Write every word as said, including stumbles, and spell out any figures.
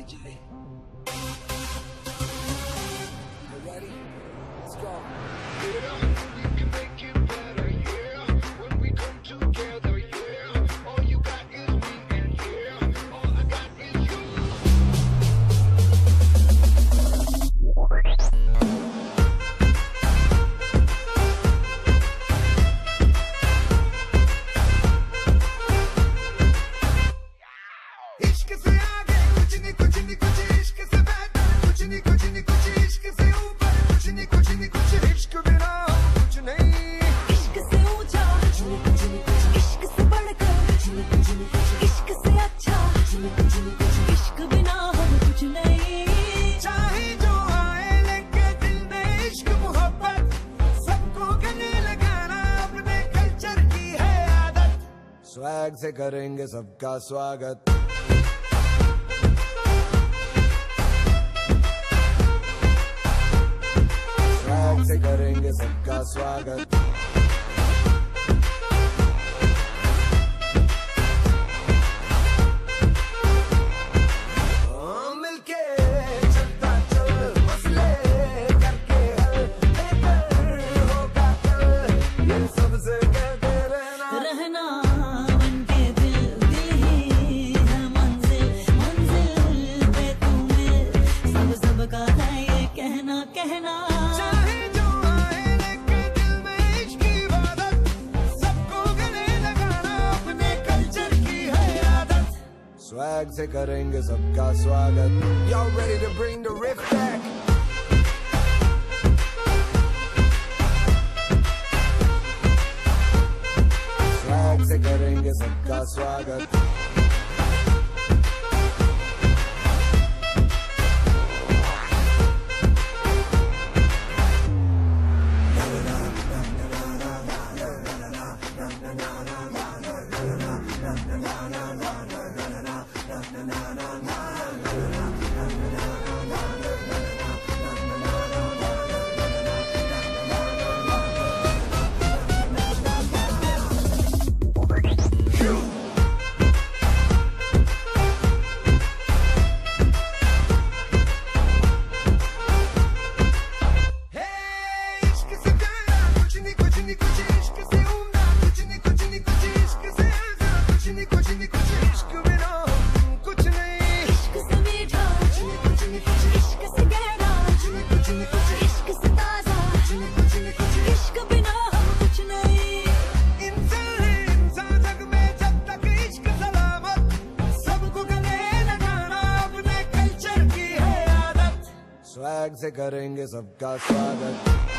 J J. You ready? Let's go. Yeah, you can make it better, yeah. When we come together, yeah. All you got is me, and yeah, all I got is you. इश्क से आगे कुछ नहीं कुछ नहीं कुछ इश्क से बेहतर कुछ नहीं कुछ नहीं कुछ इश्क से ऊपर कुछ नहीं कुछ नहीं कुछ इश्क बिना कुछ नहीं इश्क से ऊंचा कुछ नहीं कुछ नहीं कुछ इश्क से बढ़कर कुछ नहीं कुछ नहीं कुछ इश्क से अच्छा कुछ नहीं कुछ नहीं कुछ इश्क बिना हम कुछ नहीं चाहे जो आए लेके दिल में इश्क मोहब्बत सबको गले लगाना अपने कल्चर की है आदत स्वैग से करेंगे सबका स्वागत से करेंगे सबका स्वागत मिलके चलता चल मसले करके हल बेहतर होगा कल ये सबसे कहते रहना रहना बनके दिल दिल ही है मंजिल मंजिल पे तुम्हें सब सबका है ये कहना कहना स्वैग से करेंगे सबका स्वागत Y'all ready to bring the riff back? Swag से करेंगे सबका स्वागत स्वैग से करेंगे सबका स्वागत